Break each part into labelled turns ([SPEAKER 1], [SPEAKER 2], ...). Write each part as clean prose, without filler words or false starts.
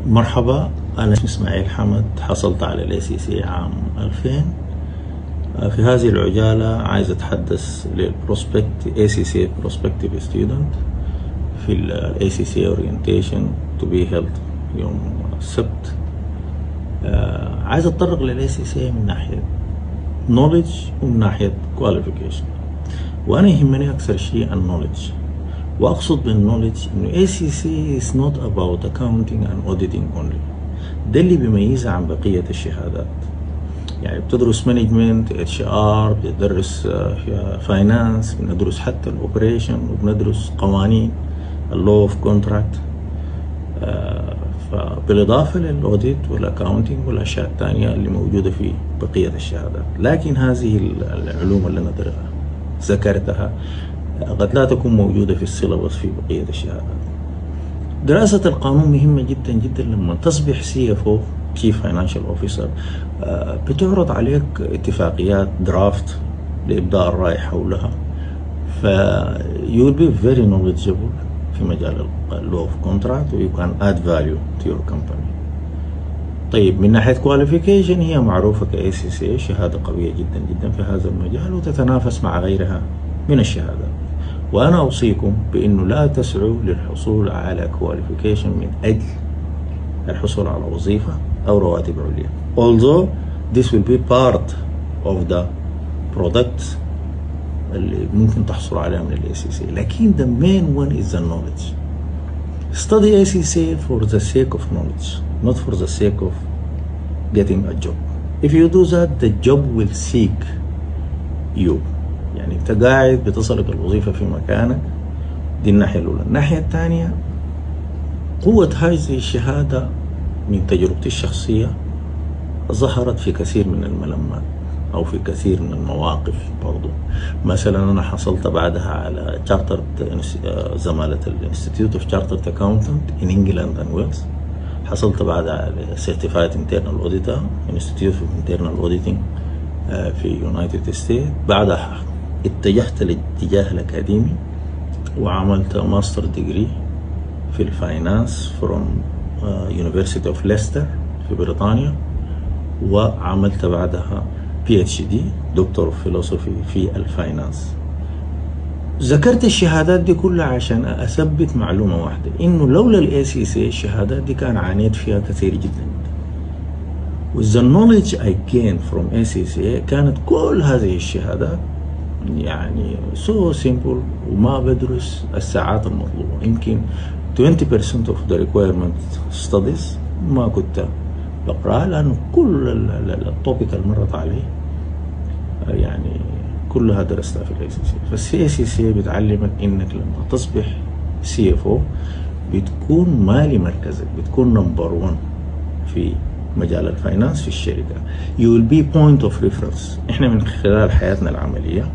[SPEAKER 1] مرحبا، أنا اسمي إسماعيل حمد، حصلت على ال ACCA عام 2000. في هذه العجالة عايز أتحدث للبروسبكت ACCA Prospective Student في ال ACCA Orientation to be held يوم السبت. عايز أتطرق لل ACCA من ناحية knowledge ومن ناحية qualification، وأنا يهمني أكثر شيء knowledge. وأقصد بالنولج إنه ACCA is not about accounting and auditing only. ده اللي بيميزها عن بقية الشهادات. يعني بتدرس مانجمنت، HR، بتدرس فاينانس، بندرس حتى الأوبريشن، وبندرس قوانين اللو اوف كونتراكت، بالإضافة للأوديت والأكاونتينج والأشياء الثانية اللي موجودة في بقية الشهادات. لكن هذه العلوم اللي أنا ذكرتها قد لا تكون موجودة في السيلابس في بقية الشهادات. دراسة القانون مهمة جدا جدا. لما تصبح CFO Chief Financial Officer بتعرض عليك اتفاقيات درافت لإبداء الرأي حولها، ف you will be very knowledgeable في مجال law of contract و you can add value to your company. طيب، من ناحية qualification هي معروفة ك ACCA شهادة قوية جدا جدا في هذا المجال وتتنافس مع غيرها من الشهادات. وأنا أوصيكم بأنه لا تسعوا للحصول على كواليفيكيشن من أجل الحصول على وظيفة أو رواتب عليا. Although this will be part of the products اللي ممكن تحصل عليها من ال ACCA، لكن the main one is the knowledge. Study ACCA for the sake of knowledge, not for the sake of getting a job. If you do that, the job will seek you. يعني انت قاعد بتصلك الوظيفة في مكانك. دي الناحية الأولى. الناحية الثانية، قوة هذه الشهادة من تجربتي الشخصية ظهرت في كثير من الملمات أو في كثير من المواقف برضو. مثلا أنا حصلت بعدها على زمالة الانستيتيوت اوف Chartered Accountant in England and Wales. حصلت بعدها على Certified Internal Auditor Institute of Internal Auditing في United States. بعدها اتجهت للاتجاه الأكاديمي وعملت ماستر ديجري في الفاينانس from University of Leicester في بريطانيا، وعملت بعدها PhD دكتور فيلوسوفي في الفاينانس. ذكرت الشهادات دي كلها عشان أثبت معلومة واحدة، إنه لولا ال ACCA الشهادات دي كان عانيت فيها كثير جدا. With the knowledge I gained from ACCA كانت كل هذه الشهادات يعني so simple، وما بدرس الساعات المطلوبة. يمكن 20% of the requirement studies ما كنت بقرأها، لأنه كل التوبيك اللي مرت عليه يعني كلها درستها في ال ACCA. فال ACCA بتعلمك إنك لما تصبح CFO بتكون مالي مركزك، بتكون نمبر 1 في مجال الفاينانس في الشركة. You will be point of reference. احنا من خلال حياتنا العملية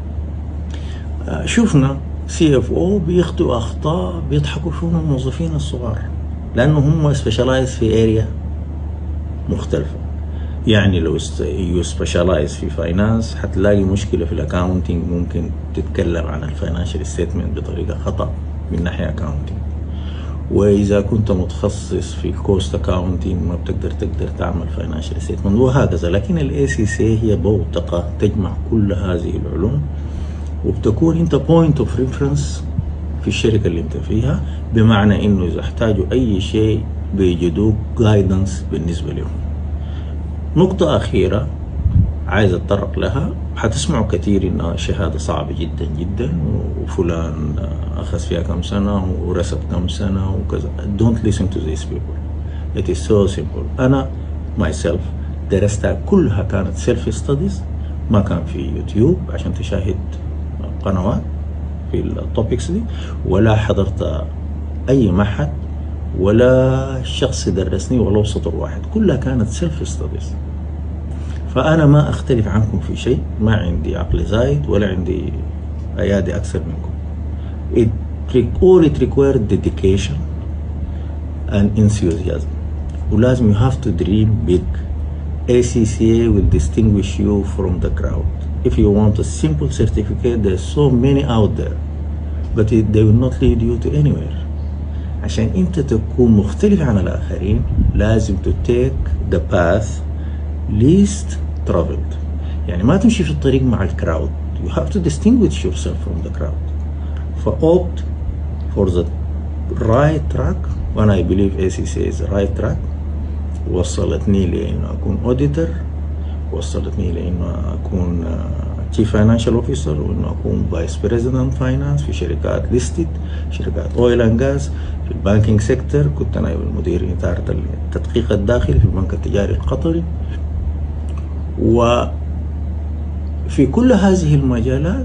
[SPEAKER 1] شفنا CFO بيخطئوا أخطاء بيضحكوا فيهم الموظفين الصغار، لأنه هم سبيشالايز في اريا مختلفة. يعني لو you سبيشالايز في فاينانس هتلاقي مشكلة في الاكاونتينج، ممكن تتكلم عن الفاينانشال ستيتمنت بطريقة خطأ من ناحية اكاونتينج. وإذا كنت متخصص في الكوست اكاونتينج ما بتقدر تعمل فاينانشال ستيتمنت وهكذا. لكن ال ACCA هي بوتقة تجمع كل هذه العلوم، وبتكون انت بوينت اوف ريفرنس في الشركة اللي انت فيها، بمعنى انه اذا احتاجوا اي شيء بيجدوك جايدنس بالنسبة لهم. نقطة أخيرة عايز أتطرق لها. هتسمعوا كثير إنها شهادة صعبة جدا جدا، وفلان أخذ فيها كم سنة ورسب كم سنة وكذا. Don't listen to these people. It is so simple. أنا myself درستها كلها كانت self studies، ما كان في يوتيوب عشان تشاهد قنوات في التوبكس دي، ولا حضرت أي معهد ولا شخص درسني ولو سطر واحد. كلها كانت self studies. فأنا ما أختلف عنكم في شيء، ما عندي عقل زايد ولا عندي أيادي أكثر منكم. All it requires dedication and enthusiasm. ولازم you have to dream big. ACCA will distinguish you from the crowd. If you want a simple certificate, there's so many out there, but they will not lead you to anywhere. عشان انت تكون مختلف عن الاخرين لازم to take the path least traveled. يعني ما تمشي في الطريق مع الكراود. You have to distinguish yourself from the crowd. فopt for the right track, and I believe ACCA is the right track. وصلتني لانه اكون auditor، وصلتني لانه اكون Chief Financial Officer، وانه اكون Vice President Finance في شركات listed، شركات oil and gas، في البانكينج سيكتور كنت نائب المدير إدارة التدقيق الداخلي في البنك التجاري القطري. وفي كل هذه المجالات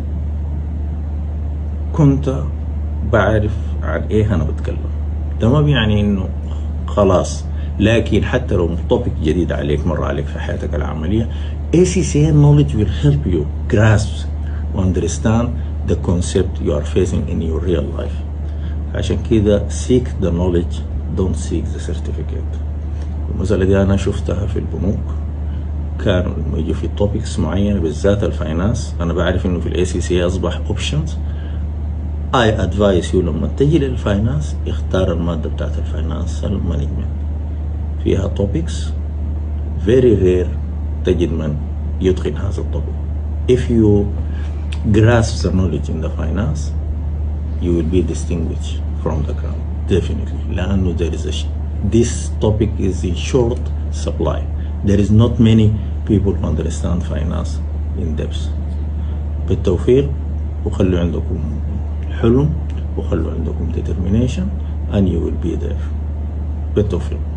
[SPEAKER 1] كنت بعرف عن ايه انا بتكلم. ده ما بيعني انه خلاص، لكن حتى لو توبيك جديد عليك مر عليك في حياتك العملية، ACCA knowledge will help you grasp and understand the concept you are facing in your real life. عشان كده seek the knowledge, don't seek the certificate. المسألة دي أنا شفتها في البنوك، كانوا لما يجوا في topics معينة بالذات الفاينانس، أنا بعرف إنه في ACCA أصبح options. I advise you لما تجي للفاينانس اختار المادة بتاعت الفاينانس المانجمنت، فيها topics very rare تجد من يتقن هذا الطبيب. If you grasp the knowledge in the finance, you will be distinguished from the crowd definitely. لأنه this topic is in short supply. There is not many people who understand finance in depth. بالتوفيق، وخلوا عندكم حلم، وخلوا عندكم determination and you will be there. بالتوفيق.